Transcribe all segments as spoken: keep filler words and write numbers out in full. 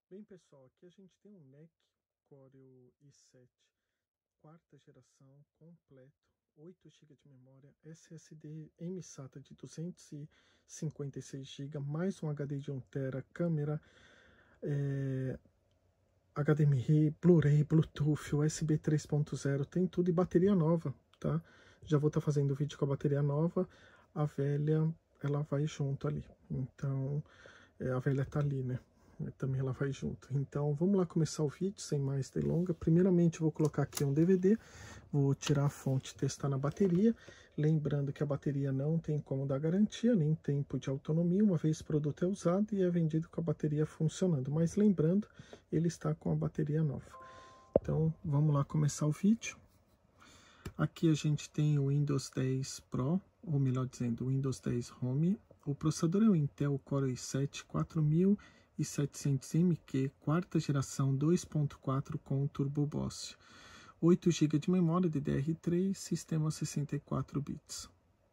Bem, pessoal, aqui a gente tem um Mac Core i sete, quarta geração, completo, oito gigas de memória, S S D M SATA de duzentos e cinquenta e seis gigas, mais um H D de um tera, câmera, é, H D M I, Blu-ray, Bluetooth, U S B três ponto zero, tem tudo, e bateria nova, tá? Já vou estar tá fazendo vídeo com a bateria nova, a velha, ela vai junto ali, então, é, a velha tá ali, né? Também ela vai junto. Então vamos lá começar o vídeo sem mais delongas. Primeiramente eu vou colocar aqui um D V D, vou tirar a fonte e testar na bateria, lembrando que a bateria não tem como dar garantia, nem tempo de autonomia, uma vez o produto é usado e é vendido com a bateria funcionando, mas lembrando, ele está com a bateria nova. Então vamos lá começar o vídeo. Aqui a gente tem o Windows dez Pro, ou melhor dizendo, o Windows dez Home. O processador é o Intel Core i sete quatro mil e setecentos M Q, quarta geração, dois ponto quatro com Turbo Boost, oito gigas de memória D D R três, sistema sessenta e quatro bits.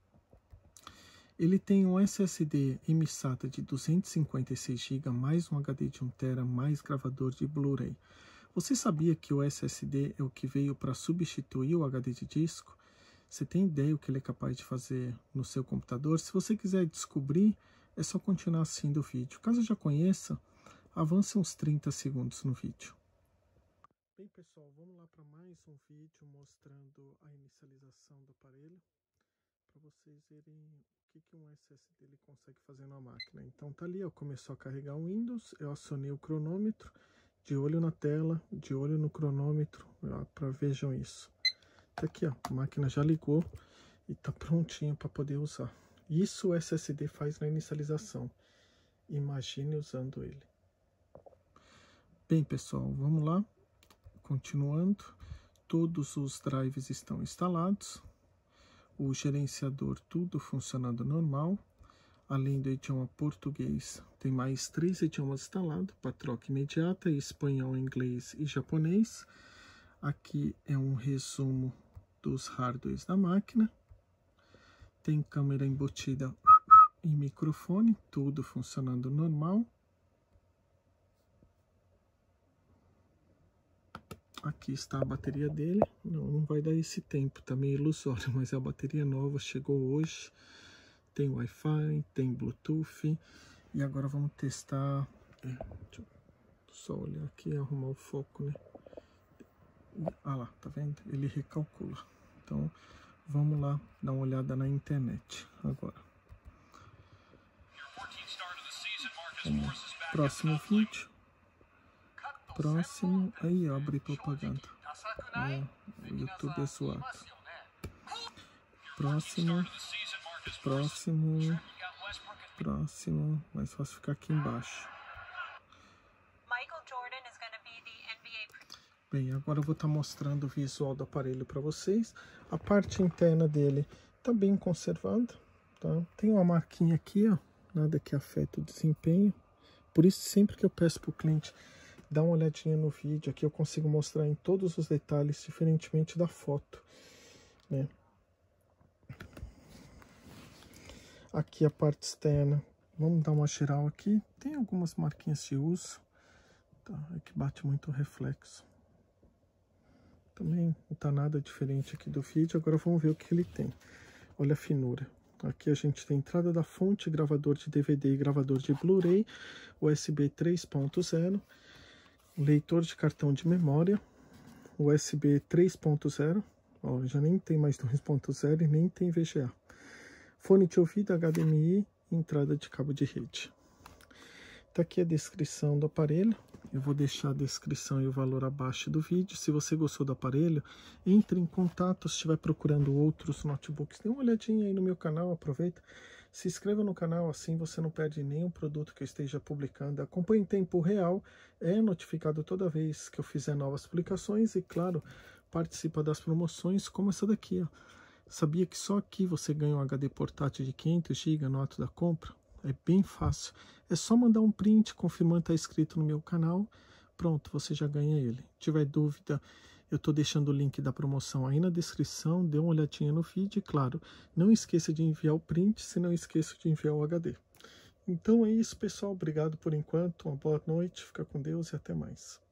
Ele tem um S S D M SATA de duzentos e cinquenta e seis gigas, mais um H D de um tera, mais gravador de Blu-ray. Você sabia que o S S D é o que veio para substituir o H D de disco? Você tem ideia o que ele é capaz de fazer no seu computador? Se você quiser descobrir, é só continuar assistindo o vídeo. Caso já conheça, avance uns trinta segundos no vídeo. Bem, pessoal, vamos lá para mais um vídeo mostrando a inicialização do aparelho, para vocês verem o que, que um S S D ele consegue fazer na máquina. Então tá ali, ó, começou a carregar o Windows, eu acionei o cronômetro, de olho na tela, de olho no cronômetro, para vejam isso. Tá aqui, ó, a máquina já ligou e tá prontinho para poder usar. Isso o S S D faz na inicialização. Imagine usando ele. Bem, pessoal, vamos lá. Continuando. Todos os drives estão instalados. O gerenciador tudo funcionando normal. Além do idioma português, tem mais três idiomas instalados para troca imediata: espanhol, inglês e japonês. Aqui é um resumo dos hardwares da máquina. Tem câmera embutida e microfone, tudo funcionando normal. Aqui está a bateria dele. Não, não vai dar esse tempo, tá meio ilusório, mas é a bateria nova, chegou hoje. Tem Wi-Fi, tem Bluetooth. E agora vamos testar. É, deixa eu só olhar aqui e arrumar o foco, né? Ah lá, tá vendo? Ele recalcula. Então vamos lá dar uma olhada na internet agora. Próximo vídeo. Próximo. Aí, ó, abri propaganda. É, o YouTube é zoado. Próximo. Próximo. Próximo. Mais fácil ficar aqui embaixo. Bem, agora eu vou estar mostrando o visual do aparelho para vocês. A parte interna dele está bem conservada, tá? Tem uma marquinha aqui, ó, nada que afeta o desempenho. Por isso, sempre que eu peço para o cliente dar uma olhadinha no vídeo, aqui eu consigo mostrar em todos os detalhes, diferentemente da foto, né? Aqui a parte externa, vamos dar uma geral aqui. Tem algumas marquinhas de uso, tá? É que bate muito o reflexo. Também não tá nada diferente aqui do vídeo. Agora vamos ver o que ele tem. Olha a finura. Aqui a gente tem entrada da fonte, gravador de D V D e gravador de Blu-ray, U S B três ponto zero, leitor de cartão de memória, U S B três ponto zero, ó, já nem tem mais dois ponto zero e nem tem V G A. Fone de ouvido, H D M I e entrada de cabo de rede. Tá aqui a descrição do aparelho. Eu vou deixar a descrição e o valor abaixo do vídeo. Se você gostou do aparelho, entre em contato. Se estiver procurando outros notebooks, dê uma olhadinha aí no meu canal, aproveita. Se inscreva no canal, assim você não perde nenhum produto que eu esteja publicando. Acompanhe em tempo real, é notificado toda vez que eu fizer novas publicações. E claro, participa das promoções como essa daqui, ó. Sabia que só aqui você ganha um H D portátil de quinhentos gigas no ato da compra? É bem fácil. É só mandar um print confirmando que está inscrito no meu canal. Pronto, você já ganha ele. Se tiver dúvida, eu estou deixando o link da promoção aí na descrição. Dê uma olhadinha no vídeo. E claro, não esqueça de enviar o print, se não esqueça de enviar o H D. Então é isso, pessoal. Obrigado por enquanto. Uma boa noite. Fica com Deus e até mais.